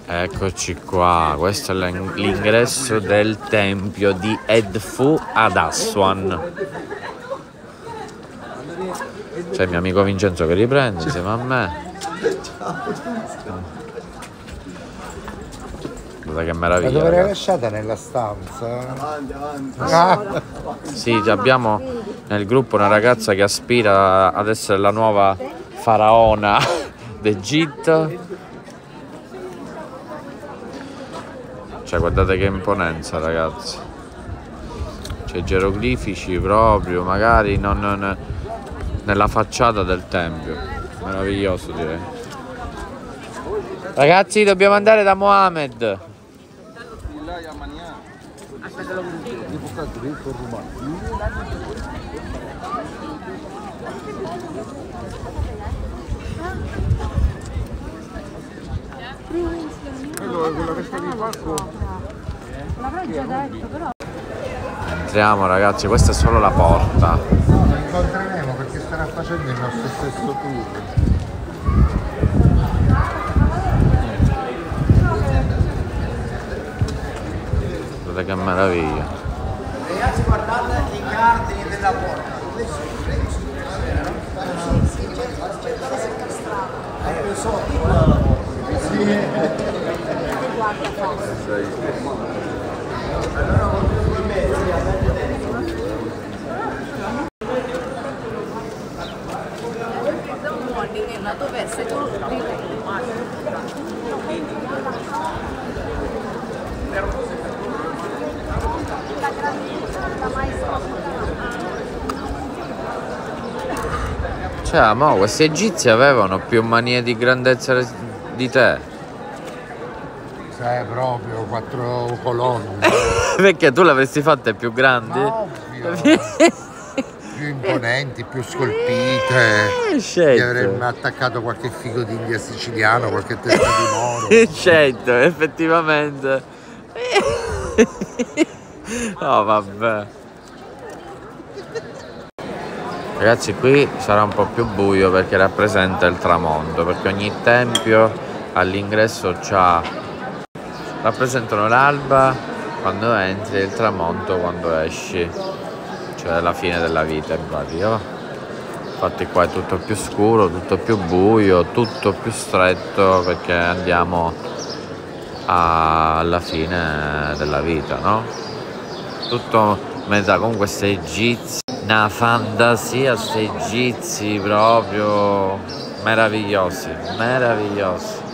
Eccoci qua, questo è l'ingresso del tempio di Edfu ad Aswan. C'è il mio amico Vincenzo che riprende insieme a me. Guarda che meraviglia. La dovrei lasciata nella stanza. Avanti. Sì, abbiamo nel gruppo una ragazza che aspira ad essere la nuova faraona d'Egitto. Cioè, guardate che imponenza, ragazzi. C'è geroglifici proprio, magari non nella facciata del tempio. Meraviglioso, direi. Ragazzi, dobbiamo andare da Mohammed. Entriamo, ragazzi, questa è solo la porta. Lo incontreremo perché starà facendo il nostro stesso tour. Guardate che meraviglia. Ragazzi, guardate i cardini della porta. Lo so, Cioè, mo, questi egizi avevano più manie di grandezza di te. Sai, proprio 4 colonne. Perché tu l'avresti fatte più grandi? Ovvio. Più imponenti, più scolpite. Gli Scelto. avremmo attaccato qualche figo d'India siciliano, qualche testa di moro. Scelto, effettivamente. Oh, vabbè. Ragazzi, qui sarà un po' più buio perché rappresenta il tramonto, perché ogni tempio all'ingresso rappresentano l'alba quando entri e il tramonto quando esci, cioè la fine della vita in pratica. Infatti qua è tutto più scuro, tutto più buio, tutto più stretto perché andiamo alla fine della vita, no? Tutto mezza con questi egizi. Una fantasia, questi egizi proprio meravigliosi, meravigliosi.